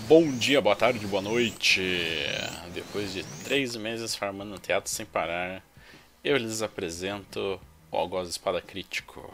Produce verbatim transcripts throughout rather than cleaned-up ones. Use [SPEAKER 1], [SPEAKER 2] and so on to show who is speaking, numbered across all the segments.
[SPEAKER 1] Bom dia, boa tarde, boa noite. Depois de três meses farmando no teatro sem parar, eu lhes apresento o Algoz Espada Crítico.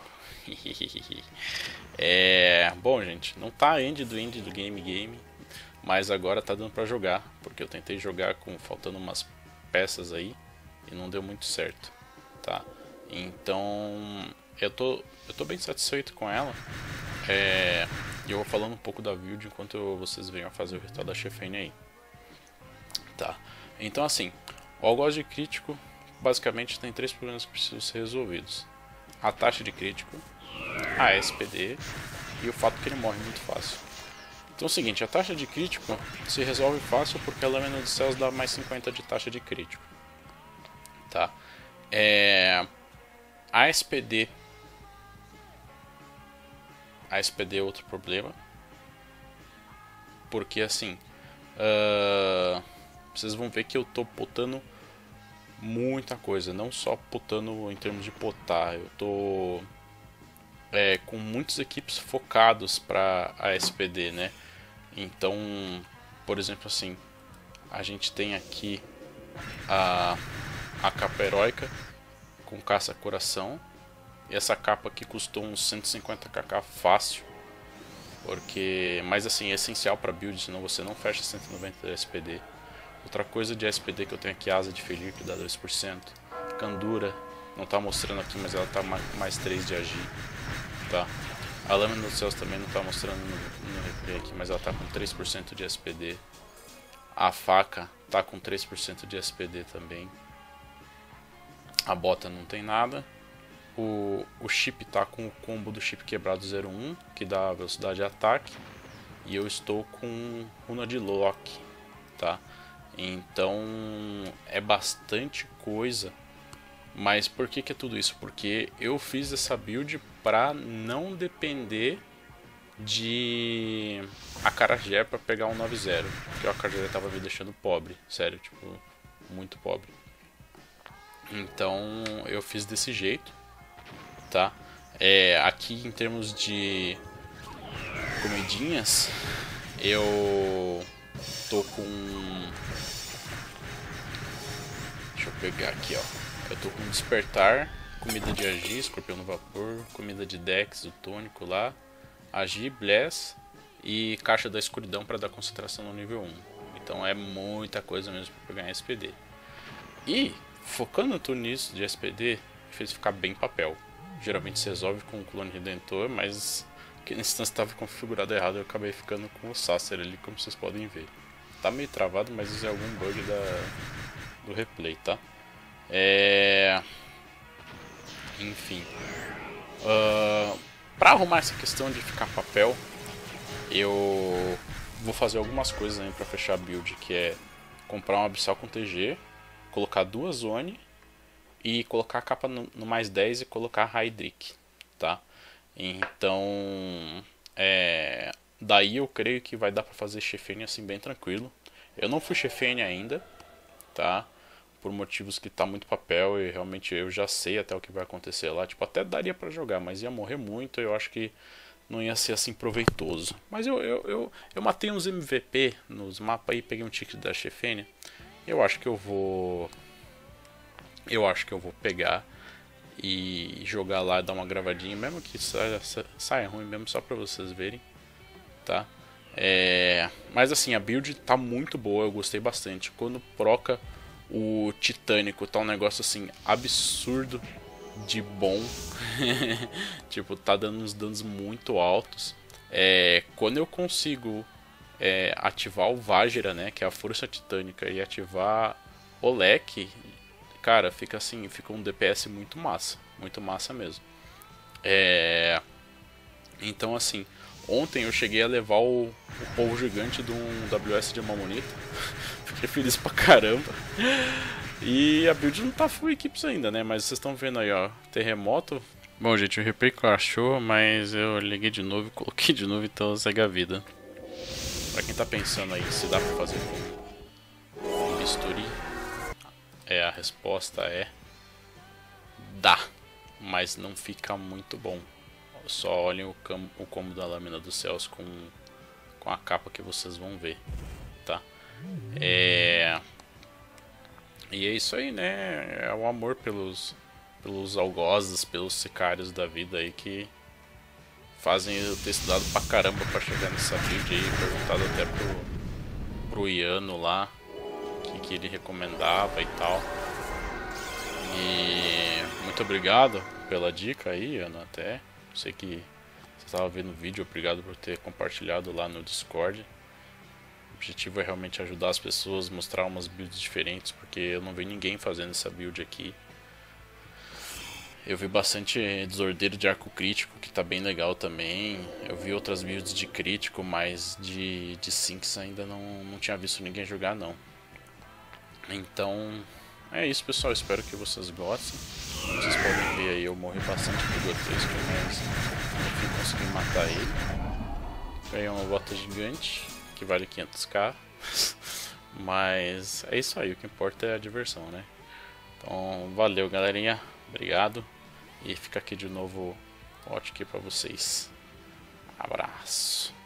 [SPEAKER 1] É, bom, gente, não tá end do end do game game, mas agora tá dando pra jogar, porque eu tentei jogar com faltando umas peças aí e não deu muito certo, tá? Então, eu tô eu tô bem satisfeito com ela. É, e eu vou falando um pouco da build enquanto eu, vocês venham a fazer o ritual da Chefene aí. Tá. Então assim, o algoz de crítico basicamente tem três problemas que precisam ser resolvidos. A taxa de crítico, a S P D e o fato que ele morre muito fácil. Então é o seguinte, a taxa de crítico se resolve fácil porque a lâmina dos céus dá mais cinquenta de taxa de crítico. Tá. É, a S P D A S P D é outro problema, porque assim, uh, vocês vão ver que eu tô potando muita coisa, não só potando em termos de potar, eu tô é, com muitas equipes focados para a S P D, né? Então, por exemplo assim, a gente tem aqui a, a capa heróica com caça coração. E essa capa aqui custou uns cento e cinquenta k k fácil. Porque, mas assim, é essencial para build, senão você não fecha cento e noventa de S P D. Outra coisa de S P D que eu tenho aqui, asa de ferir, que dá dois por cento. Candura, não tá mostrando aqui, mas ela tá mais três de agir. Tá. A lâmina dos céus também não tá mostrando no, no replay aqui, mas ela tá com três por cento de S P D. A faca tá com três por cento de S P D também. A bota não tem nada. O, o chip tá com o combo do chip quebrado zero um, que dá velocidade de ataque. E eu estou com runa de lock, tá? Então é bastante coisa. Mas por que que é tudo isso? Porque eu fiz essa build pra não depender de acarajé pra pegar um nove zero. Porque o acarajé tava me deixando pobre, sério, tipo, muito pobre. Então eu fiz desse jeito. Tá? É, aqui em termos de comidinhas, eu tô com, deixa eu pegar aqui, ó. Eu tô com despertar, comida de agi, escorpião no vapor, comida de dex, o tônico lá, agi, bless e caixa da escuridão para dar concentração no nível um. Então é muita coisa mesmo para pegar em S P D. E focando tudo nisso de S P D, fez ficar bem papel. Geralmente se resolve com o clone redentor, mas que nesse instância estava configurado errado, eu acabei ficando com o Sacer ali, como vocês podem ver. Tá meio travado, mas isso é algum bug da, do replay, tá? É... Enfim. Uh, para arrumar essa questão de ficar papel, eu vou fazer algumas coisas aí para fechar a build, que é comprar um Abissal com T G, colocar duas Zone e colocar a capa no, no mais dez e colocar a Hydric, tá? Então, é, daí eu creio que vai dar pra fazer Chefene assim bem tranquilo. Eu não fui Chefene ainda, tá? Por motivos que tá muito papel e realmente eu já sei até o que vai acontecer lá. Tipo, até daria pra jogar, mas ia morrer muito e eu acho que não ia ser assim proveitoso. Mas eu, eu, eu, eu matei uns M V P nos mapas aí, peguei um ticket da Chefene. Eu acho que eu vou... Eu acho que eu vou pegar e jogar lá, dar uma gravadinha, mesmo que saia, saia ruim mesmo, só pra vocês verem, tá? É, mas assim, a build tá muito boa, eu gostei bastante. Quando proca o titânico, tá um negócio assim, absurdo de bom. Tipo, tá dando uns danos muito altos. É, quando eu consigo é, ativar o Vajra, né, que é a força titânica, e ativar o leque, cara, fica assim, fica um D P S muito massa, muito massa mesmo. É... Então assim, ontem eu cheguei a levar o, o polvo gigante de um W S de Mamonita. Fiquei feliz pra caramba. E a build não tá full equipes ainda, né? Mas vocês estão vendo aí, ó, terremoto. Bom, gente, o replay crashou, mas eu liguei de novo e coloquei de novo, então segue a vida. Pra quem tá pensando aí se dá pra fazer com bisturi, é, a resposta é dá, mas não fica muito bom. Só olhem o, o combo da lâmina dos céus com, com a capa que vocês vão ver, tá? É... E é isso aí, né? É o amor pelos, pelos algozes, pelos sicários da vida aí que fazem eu ter estudado pra caramba pra chegar nessa build aí, perguntado até pro, pro Iano lá o que, que ele recomendava e tal. E muito obrigado pela dica aí, Iano, até. Sei que você estava vendo o vídeo, obrigado por ter compartilhado lá no Discord. O objetivo é realmente ajudar as pessoas, mostrar umas builds diferentes, porque eu não vi ninguém fazendo essa build aqui. Eu vi bastante desordeiro de arco crítico, que tá bem legal também. Eu vi outras builds de crítico, mas de, de Sinks ainda não, não tinha visto ninguém jogar não. Então é isso, pessoal, espero que vocês gostem. Como vocês podem ver aí, eu morri bastante pro grotesco, mas enfim, consegui matar ele. Ganhei uma bota gigante que vale quinhentos k. Mas é isso aí, o que importa é a diversão, né? Então valeu, galerinha, obrigado. E fica aqui de novo o pote aqui pra vocês. Abraço.